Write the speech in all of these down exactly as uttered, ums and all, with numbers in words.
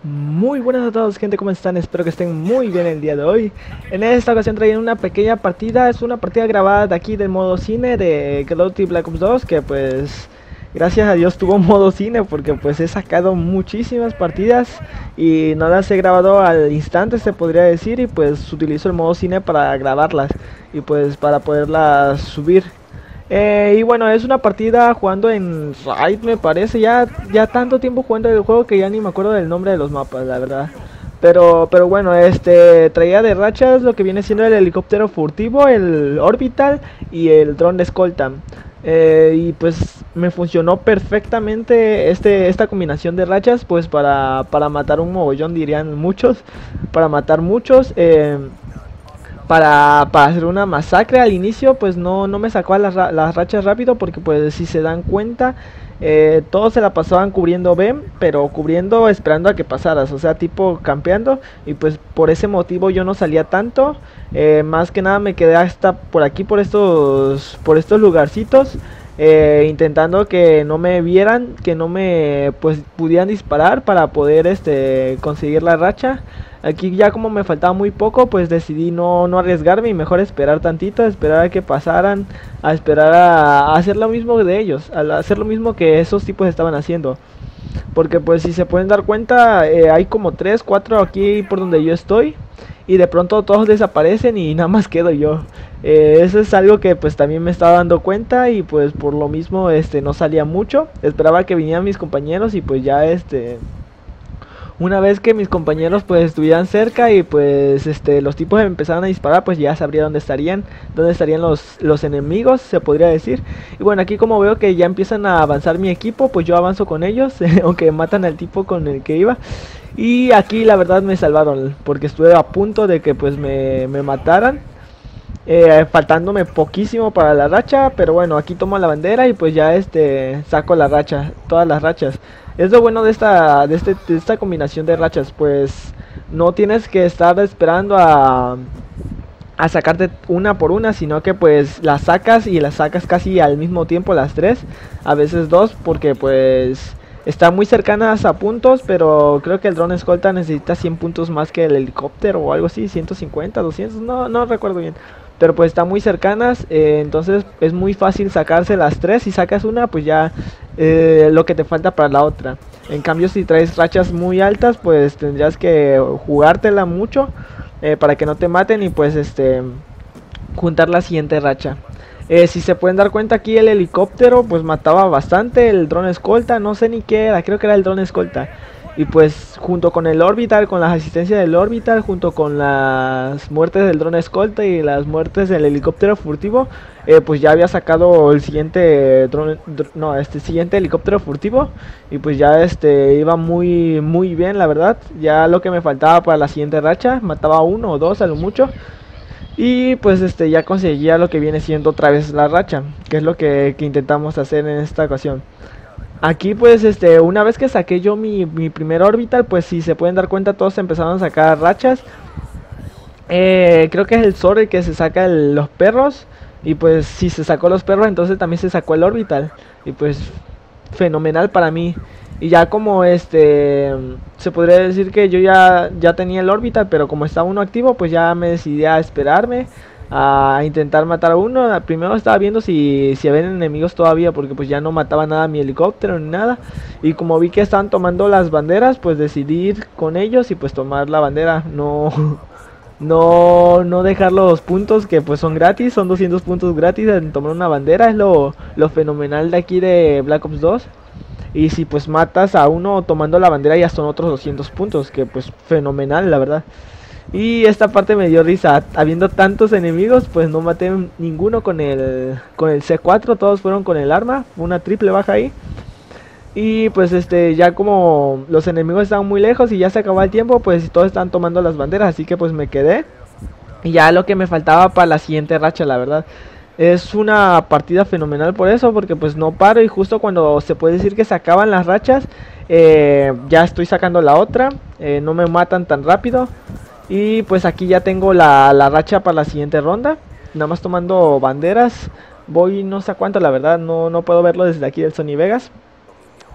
Muy buenas a todos, gente, ¿cómo están? Espero que estén muy bien el día de hoy. En esta ocasión traía una pequeña partida, es una partida grabada de aquí del modo cine de Call of Duty Black Ops dos, que pues gracias a Dios tuvo modo cine porque pues he sacado muchísimas partidas y no las he grabado al instante, se podría decir, y pues utilizo el modo cine para grabarlas y pues para poderlas subir. Eh, y bueno, es una partida jugando en Raid, me parece. Ya, ya tanto tiempo jugando el juego que ya ni me acuerdo del nombre de los mapas, la verdad. Pero, pero bueno, este traía de rachas lo que viene siendo el helicóptero furtivo, el orbital y el dron de escolta. Eh, y pues me funcionó perfectamente este, esta combinación de rachas, pues para, para matar un mogollón, dirían muchos, para matar muchos. Eh, para, para hacer una masacre al inicio, pues no, no me sacó a las, las rachas rápido, porque pues si se dan cuenta, eh, todos se la pasaban cubriendo B, pero cubriendo esperando a que pasaras, o sea, tipo campeando, y pues por ese motivo yo no salía tanto. Eh, más que nada me quedé hasta por aquí, por estos, por estos lugarcitos. Eh, intentando que no me vieran, que no me pues pudieran disparar para poder este conseguir la racha. Aquí ya como me faltaba muy poco, pues decidí no, no arriesgarme y mejor esperar tantito, a esperar a que pasaran, a esperar a, a hacer lo mismo de ellos, a hacer lo mismo que esos tipos estaban haciendo. Porque pues si se pueden dar cuenta, eh, hay como tres cuatro aquí por donde yo estoy. Y de pronto todos desaparecen y nada más quedo yo. Eh, eso es algo que pues también me estaba dando cuenta, y pues por lo mismo este no salía mucho. Esperaba que vinieran mis compañeros y pues ya este... Una vez que mis compañeros pues estuvieran cerca y pues este los tipos empezaron a disparar, pues ya sabría dónde estarían, dónde estarían los, los enemigos, se podría decir. Y bueno, aquí como veo que ya empiezan a avanzar mi equipo, pues yo avanzo con ellos, aunque matan al tipo con el que iba. Y aquí la verdad me salvaron, porque estuve a punto de que pues me, me mataran. Eh, faltándome poquísimo para la racha, pero bueno, aquí tomo la bandera y pues ya este saco la racha, todas las rachas. Es lo bueno de esta de este de esta combinación de rachas, pues no tienes que estar esperando a a sacarte una por una, sino que pues las sacas y las sacas casi al mismo tiempo las tres, a veces dos, porque pues están muy cercanas a puntos, pero creo que el drone escolta necesita cien puntos más que el helicóptero o algo así, ciento cincuenta, doscientos, no, no recuerdo bien. Pero pues están muy cercanas, eh, entonces es muy fácil sacarse las tres. Si sacas una, pues ya eh, lo que te falta para la otra. En cambio, si traes rachas muy altas, pues tendrías que jugártela mucho eh, para que no te maten y pues este juntar la siguiente racha. Eh, si se pueden dar cuenta, aquí el helicóptero pues mataba bastante, el dron escolta, no sé ni qué era, creo que era el dron escolta. Y pues junto con el orbital, con las asistencias del orbital, junto con las muertes del dron escolta y las muertes del helicóptero furtivo, eh, pues ya había sacado el siguiente drone, dr no, este siguiente helicóptero furtivo. Y pues ya este iba muy muy bien, la verdad. Ya lo que me faltaba para la siguiente racha, mataba uno o dos a lo mucho. Y pues este ya conseguía lo que viene siendo otra vez la racha, que es lo que, que intentamos hacer en esta ocasión. Aquí pues este una vez que saqué yo mi, mi primer orbital, pues si se pueden dar cuenta todos empezaron a sacar rachas. Eh, creo que es el Zoro el que se saca el, los perros. Y pues si se sacó los perros, entonces también se sacó el orbital. Y pues fenomenal para mí. Y ya como este se podría decir que yo ya, ya tenía el orbital, pero como está uno activo, pues ya me decidí a esperarme, a intentar matar a uno. Primero estaba viendo si, si había enemigos todavía, porque pues ya no mataba nada mi helicóptero ni nada. Y como vi que estaban tomando las banderas, pues decidí ir con ellos y pues tomar la bandera. No, no, no dejar los puntos que pues son gratis, son doscientos puntos gratis en tomar una bandera. Es lo, lo fenomenal de aquí de Black Ops dos. Y si pues matas a uno tomando la bandera, ya son otros doscientos puntos, que pues fenomenal, la verdad. Y esta parte me dio risa, habiendo tantos enemigos, pues no maté ninguno con el con el C cuatro, todos fueron con el arma, una triple baja ahí. Y pues este ya como los enemigos estaban muy lejos y ya se acabó el tiempo, pues todos estaban tomando las banderas, así que pues me quedé. Y ya lo que me faltaba para la siguiente racha, la verdad. Es una partida fenomenal por eso, porque pues no paro y justo cuando se puede decir que se acaban las rachas, eh, ya estoy sacando la otra, eh, no me matan tan rápido. Y pues aquí ya tengo la, la racha para la siguiente ronda, nada más tomando banderas. Voy no sé a cuánto, la verdad, no, no puedo verlo desde aquí del Sony Vegas.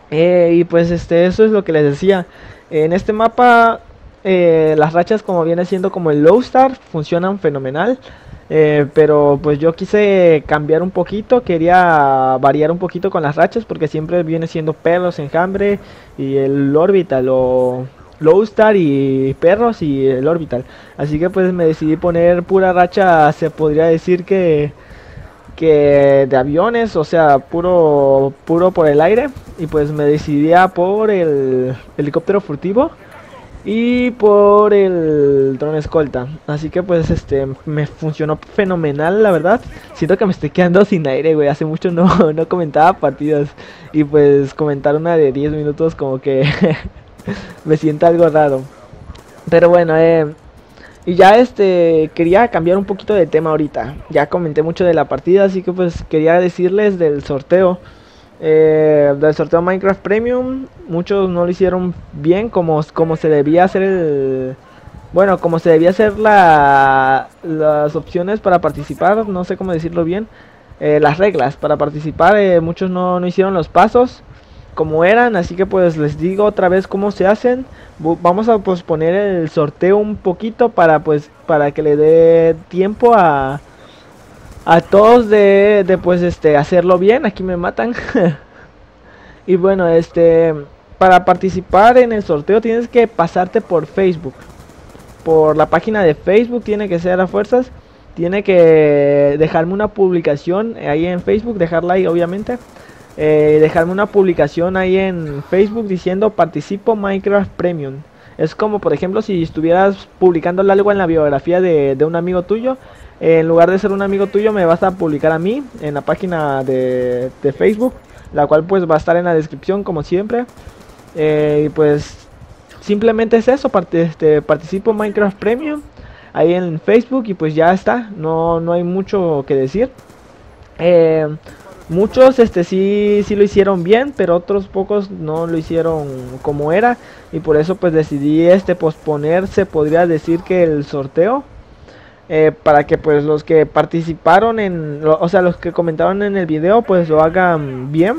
Eh, y pues este, eso es lo que les decía. En este mapa, eh, las rachas como viene siendo como el Low Star funcionan fenomenal. Eh, pero pues yo quise cambiar un poquito, quería variar un poquito con las rachas porque siempre viene siendo perros, enjambre y el orbital o Low Star y perros y el orbital. Así que pues me decidí poner pura racha, se podría decir que que de aviones, o sea, puro puro por el aire, y pues me decidía por el helicóptero furtivo y por el dron escolta. Así que pues este me funcionó fenomenal, la verdad. Siento que me estoy quedando sin aire, güey. Hace mucho no, no comentaba partidas. Y pues comentar una de diez minutos como que me siento algo raro. Pero bueno, eh, y ya este quería cambiar un poquito de tema ahorita. Ya comenté mucho de la partida, así que pues quería decirles del sorteo. Eh, del sorteo Minecraft Premium. Muchos no lo hicieron bien como, como se debía hacer el... Bueno, como se debía hacer la, las opciones para participar, no sé cómo decirlo bien. Eh, las reglas para participar, eh, muchos no, no hicieron los pasos como eran, así que pues les digo otra vez cómo se hacen. Vamos a posponer el sorteo un poquito para pues para que le dé tiempo a a todos de, de pues este hacerlo bien. Aquí me matan. Y bueno, este para participar en el sorteo tienes que pasarte por Facebook. Por la página de Facebook tiene que ser a fuerzas. Tiene que dejarme una publicación ahí en Facebook, dejarla ahí obviamente. Eh, dejarme una publicación ahí en Facebook diciendo participo Minecraft Premium. Es como por ejemplo si estuvieras publicando algo en la biografía de, de un amigo tuyo. Eh, en lugar de ser un amigo tuyo me vas a publicar a mí en la página de, de Facebook, la cual pues va a estar en la descripción como siempre. Eh, y pues simplemente es eso, part este, participo Minecraft Premium ahí en Facebook y pues ya está, no, no hay mucho que decir. Eh, Muchos este sí, sí lo hicieron bien, pero otros pocos no lo hicieron como era. Y por eso pues decidí este posponer, se podría decir que el sorteo. Eh, para que pues los que participaron en, o sea los que comentaron en el video pues lo hagan bien.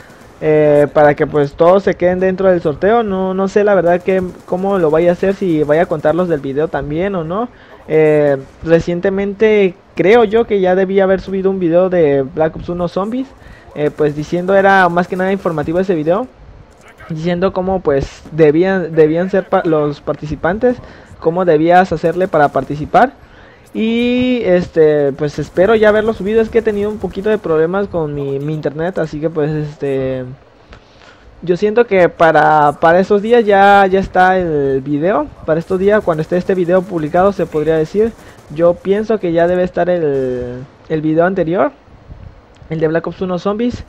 Eh, para que pues todos se queden dentro del sorteo. No, no sé la verdad que cómo lo vaya a hacer, si vaya a contar los del video también o no. Eh, recientemente creo yo que ya debía haber subido un video de Black Ops uno Zombies, eh, pues diciendo, era más que nada informativo ese video, diciendo cómo pues debían, debían ser pa los participantes, cómo debías hacerle para participar. Y este pues espero ya haberlo subido. Es que he tenido un poquito de problemas con mi, mi internet, así que pues este yo siento que para, para estos días ya, ya está el video. Para estos días, cuando esté este video publicado, se podría decir. Yo pienso que ya debe estar el, el video anterior, el de Black Ops uno Zombies.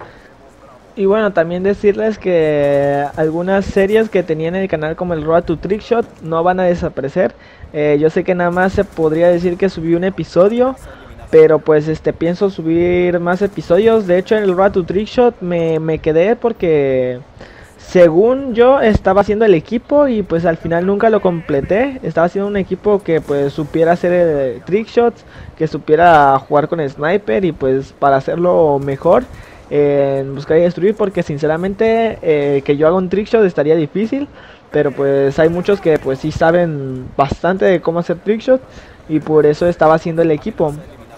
Y bueno, también decirles que algunas series que tenía en el canal como el Road to Trickshot no van a desaparecer. Eh, yo sé que nada más se podría decir que subí un episodio, pero pues este pienso subir más episodios. De hecho en el Road to Trickshot me, me quedé porque según yo estaba haciendo el equipo y pues al final nunca lo completé. Estaba haciendo un equipo que pues supiera hacer el trickshots, que supiera jugar con sniper y pues para hacerlo mejor en buscar y destruir, porque sinceramente eh, que yo haga un trickshot estaría difícil, pero pues hay muchos que pues sí saben bastante de cómo hacer trickshot y por eso estaba haciendo el equipo.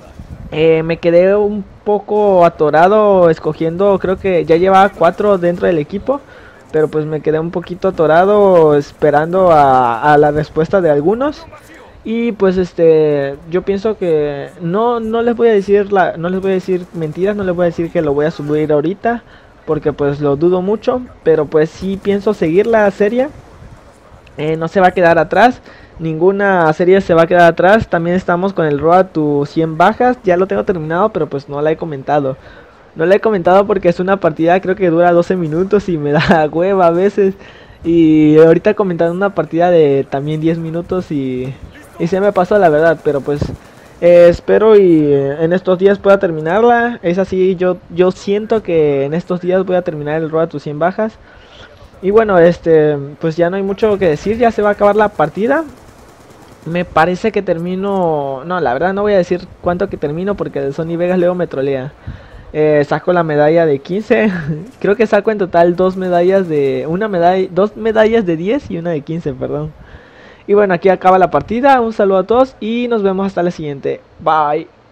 Eh, me quedé un poco atorado escogiendo, creo que ya llevaba cuatro dentro del equipo, pero pues me quedé un poquito atorado esperando a, a la respuesta de algunos. Y pues este yo pienso que no no les voy a decir la no les voy a decir mentiras, no les voy a decir que lo voy a subir ahorita porque pues lo dudo mucho, pero pues sí pienso seguir la serie. Eh, no se va a quedar atrás, ninguna serie se va a quedar atrás. También estamos con el Road to cien bajas, ya lo tengo terminado, pero pues no la he comentado. No la he comentado porque es una partida creo que dura doce minutos y me da hueva a veces. Y ahorita comentando una partida de también diez minutos y y se me pasó la verdad, pero pues eh, espero y eh, en estos días pueda terminarla. Es así, yo yo siento que en estos días voy a terminar el Road to cien bajas. Y bueno, este pues ya no hay mucho que decir, ya se va a acabar la partida. Me parece que termino, no, la verdad no voy a decir cuánto que termino porque el Sony Vegas luego me trolea. eh, saco la medalla de quince. Creo que saco en total dos medallas de... Una medalla... Dos medallas de diez y una de quince, perdón. Y bueno, aquí acaba la partida. Un saludo a todos y nos vemos hasta la siguiente. Bye.